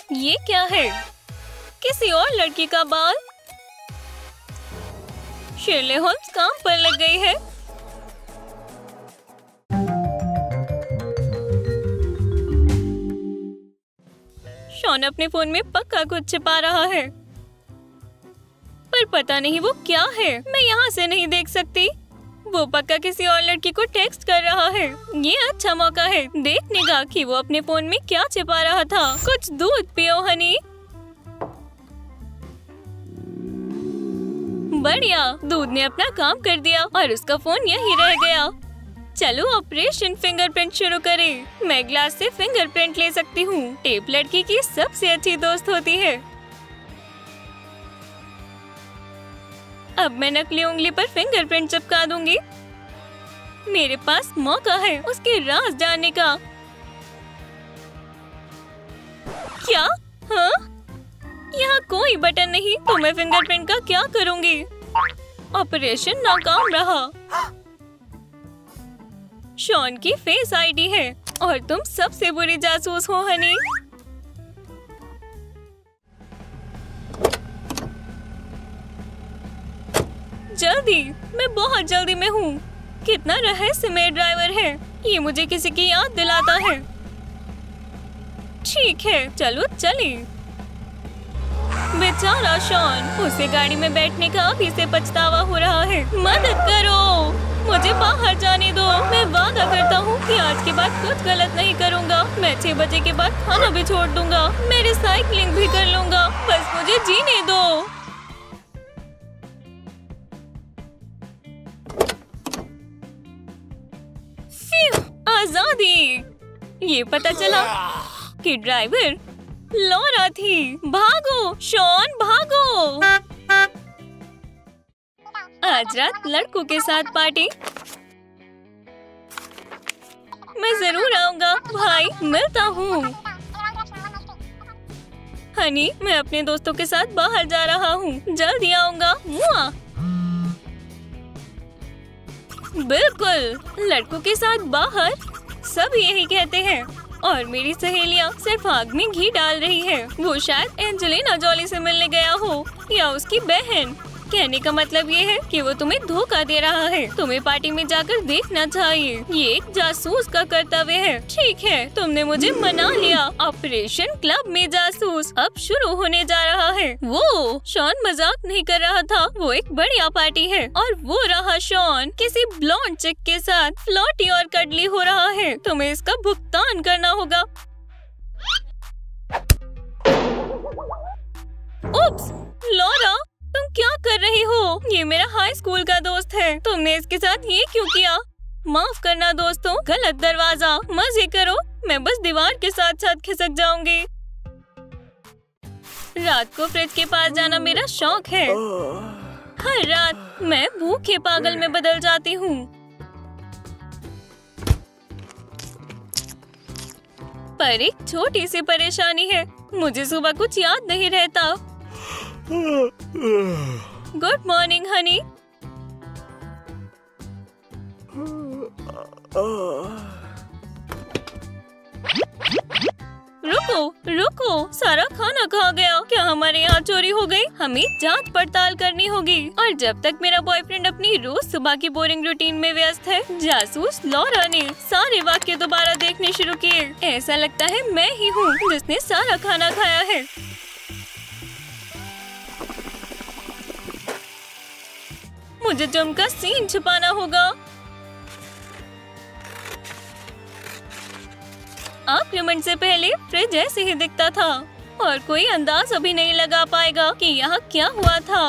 ये क्या है? किसी और लड़की का बाल। शर्लेक होम्स काम पर लग गई है। शॉन अपने फोन में पक्का कुछ छिपा रहा है, पर पता नहीं वो क्या है। मैं यहाँ से नहीं देख सकती। वो पक्का किसी और लड़की को टेक्स्ट कर रहा है। ये अच्छा मौका है देखने का कि वो अपने फोन में क्या छिपा रहा था। कुछ दूध पियो हनी। बढ़िया, दूध ने अपना काम कर दिया और उसका फोन यहीं रह गया। चलो ऑपरेशन फिंगरप्रिंट शुरू करें। मैं ग्लास से फिंगरप्रिंट ले सकती हूँ। टेप लड़की की सबसे अच्छी दोस्त होती है। अब मैं नकली उंगली पर फिंगरप्रिंट चिपका दूंगी। मेरे पास मौका है उसके राज जानने का। क्या? हाँ? यहाँ कोई बटन नहीं तो मैं फिंगरप्रिंट का क्या करूंगी? ऑपरेशन नाकाम रहा। शॉन की फेस आईडी है और तुम सबसे बुरी जासूस हो हनी। जल्दी, मैं बहुत जल्दी में हूँ। कितना रहस्यमय ड्राइवर है। ये मुझे किसी की याद दिलाता है। ठीक है, चलो चले। बेचारा शॉन, उसे गाड़ी में बैठने का अभी से पछतावा हो रहा है। मदद करो, मुझे बाहर जाने दो। मैं वादा करता हूँ कि आज के बाद कुछ गलत नहीं करूँगा। मैं 6 बजे के बाद खाना भी छोड़ दूंगा। मैं रिसाइकलिंग भी कर लूँगा। बस मुझे जीने दो। आजादी। ये पता चला कि ड्राइवर लॉरा थी। भागो शॉन, भागो। आज रात लड़कों के साथ पार्टी। मैं जरूर आऊंगा भाई, मिलता हूँ। हनी, मैं अपने दोस्तों के साथ बाहर जा रहा हूँ। जल्दी आऊंगा। मुआ। बिल्कुल, लड़कों के साथ बाहर सब यही कहते हैं। और मेरी सहेलियाँ सिर्फ आग में घी डाल रही है। वो शायद एंजेलिना जॉली से मिलने गया हो या उसकी बहन। कहने का मतलब ये है कि वो तुम्हें धोखा दे रहा है। तुम्हें पार्टी में जाकर देखना चाहिए। ये एक जासूस का कर्तव्य है। ठीक है, तुमने मुझे मना लिया। ऑपरेशन क्लब में जासूस अब शुरू होने जा रहा है। वो शॉन मजाक नहीं कर रहा था। वो एक बढ़िया पार्टी है। और वो रहा शॉन किसी ब्लॉन्ड चिक के साथ फ्लर्टी और कडली हो रहा है। तुम्हें इसका भुगतान करना होगा। उप्स, लॉरा, तुम क्या कर रही हो? ये मेरा हाई स्कूल का दोस्त है। तुमने इसके साथ ये क्यों किया? माफ करना दोस्तों, गलत दरवाजा। मजे करो, मैं बस दीवार के साथ साथ खिसक जाऊंगी। रात को फ्रिज के पास जाना मेरा शौक है। हर रात मैं भूखे पागल में बदल जाती हूँ। पर एक छोटी सी परेशानी है। मुझे सुबह कुछ याद नहीं रहता। Good morning honey. रुको रुको, सारा खाना खा गया। क्या हमारे यहाँ चोरी हो गई? हमें जांच पड़ताल करनी होगी। और जब तक मेरा बॉयफ्रेंड अपनी रोज सुबह की बोरिंग रूटीन में व्यस्त है, जासूस लॉरा ने सारे वाक्य दोबारा देखने शुरू किए। ऐसा लगता है मैं ही हूँ जिसने सारा खाना खाया है। मुझे जम का सीन छुपाना होगा। आक्रमण से पहले फ्रिज ऐसे ही दिखता था और कोई अंदाज अभी नहीं लगा पाएगा कि यहाँ क्या हुआ था।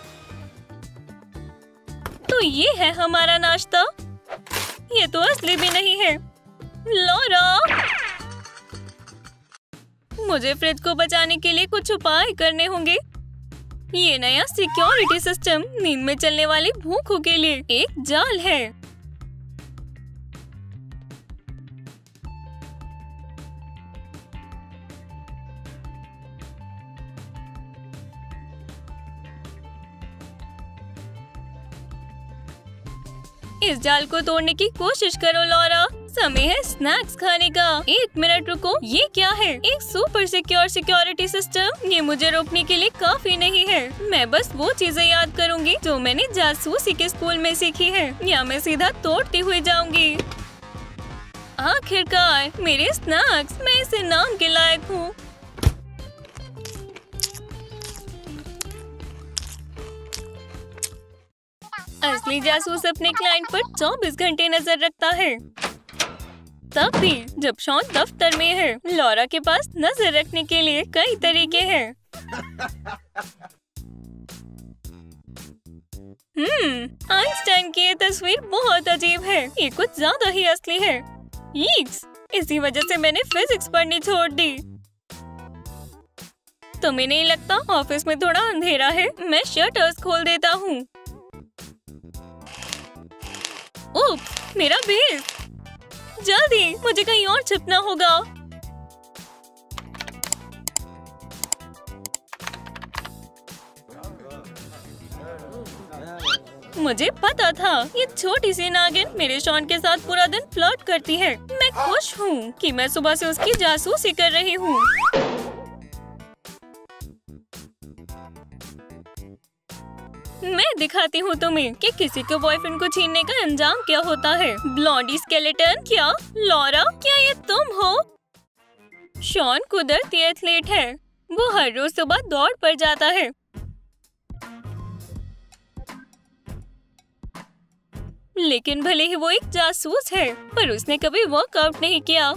तो ये है हमारा नाश्ता। ये तो असली भी नहीं है। लॉरा, मुझे फ्रिज को बचाने के लिए कुछ उपाय करने होंगे। ये नया सिक्योरिटी सिस्टम नींद में चलने वाली भूखों के लिए एक जाल है। इस जाल को तोड़ने की कोशिश करो लॉरा। समय है स्नैक्स खाने का। 1 मिनट रुको, ये क्या है? एक सुपर सिक्योर सिक्योरिटी सिस्टम। ये मुझे रोकने के लिए काफी नहीं है। मैं बस वो चीजें याद करूंगी जो मैंने जासूसी के स्कूल में सीखी है, या मैं सीधा तोड़ती हुई जाऊंगी। आखिरकार मेरे स्नैक्स, मैं इस इनाम के लायक हूँ। असली जासूस अपने क्लाइंट पर 24 घंटे नजर रखता है, तब भी जब शॉन दफ्तर में है। लॉरा के पास नजर रखने के लिए कई तरीके हैं। आइंस्टाइन की ये तस्वीर बहुत अजीब है। ये कुछ ज्यादा ही असली है। यीक्स! इसी वजह से मैंने फिजिक्स पढ़नी छोड़ दी। तुम्हें नहीं लगता ऑफिस में थोड़ा अंधेरा है? मैं शटर्स खोल देता हूँ। ओह, मेरा बेस! जल्दी, मुझे कहीं और छिपना होगा। मुझे पता था ये छोटी सी नागिन मेरे शॉन के साथ पूरा दिन फ्लर्ट करती है। मैं खुश हूँ कि मैं सुबह से उसकी जासूसी कर रही हूँ। मैं दिखाती हूँ तुम्हें कि किसी के बॉयफ्रेंड को छीनने का अंजाम क्या होता है। ब्लॉन्डी स्केलेटन, क्या लॉरा, क्या ये तुम हो? शॉन कुदरती एथलीट है। वो हर रोज सुबह दौड़ पर जाता है। लेकिन भले ही वो एक जासूस है, पर उसने कभी वर्कआउट नहीं किया।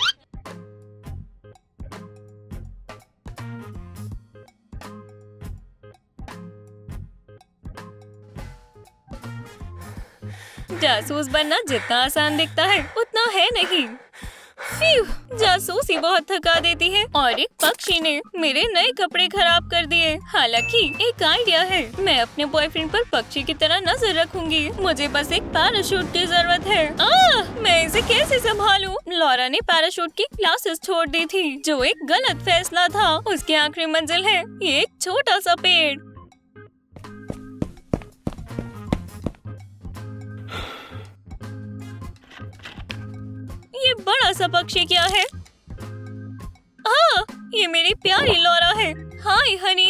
जासूस बनना जितना आसान दिखता है उतना है नहीं। जासूसी बहुत थका देती है। और एक पक्षी ने मेरे नए कपड़े खराब कर दिए। हालांकि एक आइडिया है, मैं अपने बॉयफ्रेंड पर पक्षी की तरह नजर रखूंगी। मुझे बस एक पैराशूट की जरूरत है। मैं इसे कैसे संभालूं? लॉरा ने पैराशूट की क्लासेस छोड़ दी थी, जो एक गलत फैसला था। उसकी आखिरी मंजिल है ये एक छोटा सा पेड़। ये बड़ा सा पक्षी क्या है? ये मेरी प्यारी लॉरा है। हाय हनी।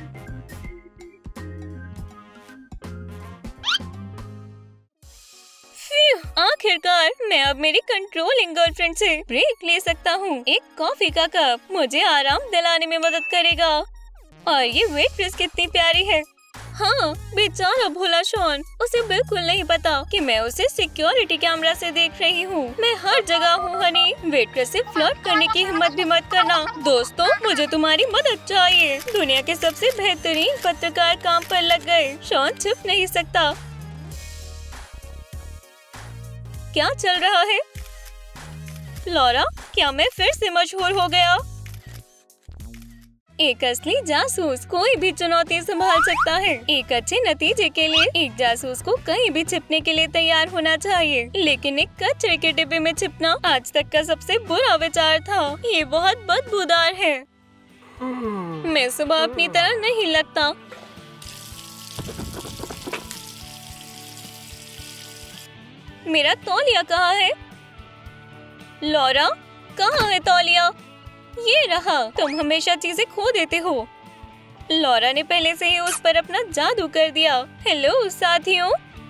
आखिरकार मैं अब मेरी कंट्रोलिंग गर्लफ्रेंड से ब्रेक ले सकता हूँ। एक कॉफी का कप मुझे आराम दिलाने में मदद करेगा। और ये वेट्रेस कितनी प्यारी है। हाँ, बेचारा भोला शॉन, उसे बिल्कुल नहीं पता कि मैं उसे सिक्योरिटी कैमरा से देख रही हूँ। मैं हर जगह हूँ हनी। वेट्रेस से फ्लर्ट करने की हिम्मत भी मत करना। दोस्तों, मुझे तुम्हारी मदद चाहिए। दुनिया के सबसे बेहतरीन पत्रकार काम पर लग गए। शॉन छुप नहीं सकता। क्या चल रहा है? लॉरा, क्या मैं फिर से मशहूर हो गया? एक असली जासूस कोई भी चुनौती संभाल सकता है। एक अच्छे नतीजे के लिए एक जासूस को कहीं भी छिपने के लिए तैयार होना चाहिए। लेकिन एक कचरे के डिब्बे में छिपना आज तक का सबसे बुरा विचार था। ये बहुत बदबूदार है। मैं सुबह अपनी तरह नहीं लगता। मेरा तौलिया कहाँ है? लॉरा, कहाँ है तौलिया? ये रहा। तुम हमेशा चीजें खो देते हो। लॉरा ने पहले से ही उस पर अपना जादू कर दिया। हेलो साथियों।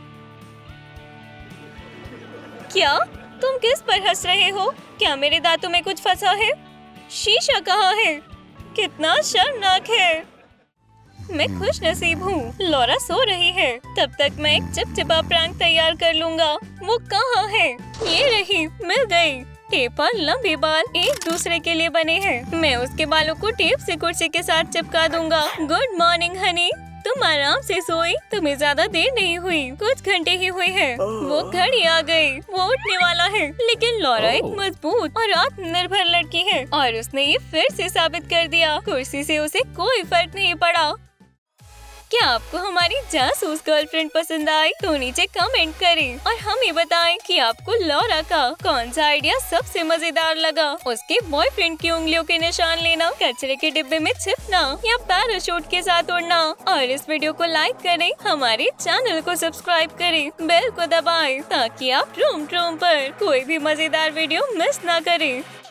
क्या तुम किस पर हंस रहे हो? क्या मेरे दांतों में कुछ फंसा है? शीशा कहाँ है? कितना शर्मनाक है। मैं खुश नसीब हूँ। लॉरा सो रही है। तब तक मैं एक चिपचिपा प्रैंक तैयार कर लूँगा। वो कहाँ है? ये रही, मिल गई। टेप पर लंबे बाल एक दूसरे के लिए बने हैं। मैं उसके बालों को टेप से कुर्सी के साथ चिपका दूंगा। गुड मॉर्निंग हनी, तुम आराम से सोई? तुम्हें ज्यादा देर नहीं हुई, कुछ घंटे ही हुए हैं। वो घड़ी आ गई, वो उठने वाला है। लेकिन लॉरा एक मजबूत और आत्मनिर्भर लड़की है और उसने ये फिर से साबित कर दिया। कुर्सी से उसे कोई फर्क नहीं पड़ा। क्या आपको हमारी जासूस गर्लफ्रेंड पसंद आई? तो नीचे कमेंट करें और हमें बताएं कि आपको लॉरा का कौन सा आइडिया सबसे मजेदार लगा। उसके बॉयफ्रेंड की उंगलियों के निशान लेना, कचरे के डिब्बे में छिपना या पैराशूट के साथ उड़ना। और इस वीडियो को लाइक करें, हमारे चैनल को सब्सक्राइब करें, बेल को दबाएं ताकि आप ट्रूम पर कोई भी मजेदार वीडियो मिस ना करें।